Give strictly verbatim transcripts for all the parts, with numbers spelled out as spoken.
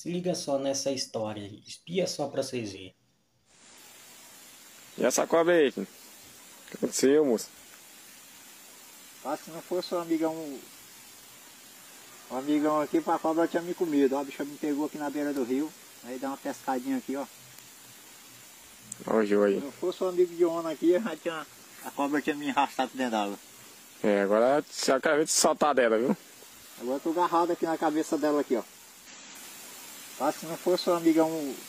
Se liga só nessa história aí. Espia só pra vocês verem. E essa cobra aí? O que aconteceu, moço? Ah, se não fosse um amigão, um amigão aqui, a cobra tinha me comido. Ó, a bicha me pegou aqui na beira do rio. Aí dá uma pescadinha aqui, ó. Olha o Gil aí. Se não fosse um amigo de onda aqui, já tinha, a cobra tinha me arrastado dentro d'água. É, agora você quer te soltar dela, viu? Agora eu tô agarrado aqui na cabeça dela aqui, ó. Ah, se não fosse um amigão,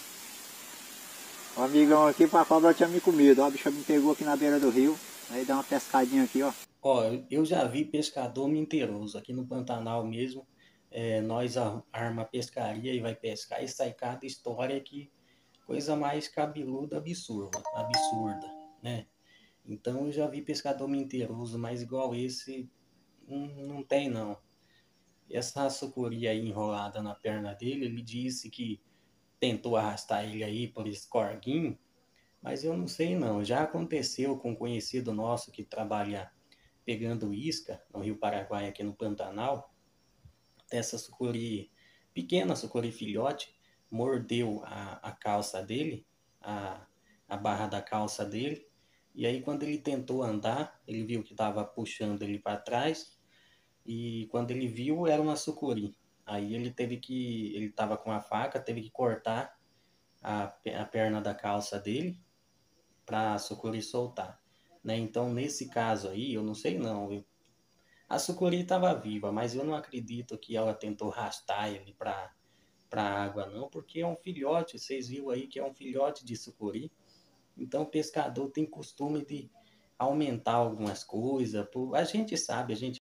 um amigão aqui, a cobra tinha me comido. Ó, a bicha me pegou aqui na beira do rio. Aí dá uma pescadinha aqui, ó. Ó, eu já vi pescador mentiroso aqui no Pantanal mesmo. É, nós ar- arma a pescaria e vai pescar e sai cada história que coisa mais cabeluda, absurda, absurda, né? Então eu já vi pescador mentiroso, mas igual esse não, não tem não. Essa sucuri aí enrolada na perna dele, ele disse que tentou arrastar ele aí por esse corguinho, mas eu não sei não. Já aconteceu com um conhecido nosso que trabalha pegando isca no Rio Paraguai, aqui no Pantanal. Essa sucuri, pequena sucuri filhote, mordeu a, a calça dele, a, a barra da calça dele, e aí quando ele tentou andar, ele viu que estava puxando ele para trás, e quando ele viu, era uma sucuri. Aí ele teve que, ele estava com a faca, teve que cortar a, a perna da calça dele para a sucuri soltar, né? Então, nesse caso aí, eu não sei não, viu? A sucuri estava viva, mas eu não acredito que ela tentou arrastar ele para para água não, porque é um filhote, vocês viram aí que é um filhote de sucuri. Então, o pescador tem costume de aumentar algumas coisas, a gente sabe, a gente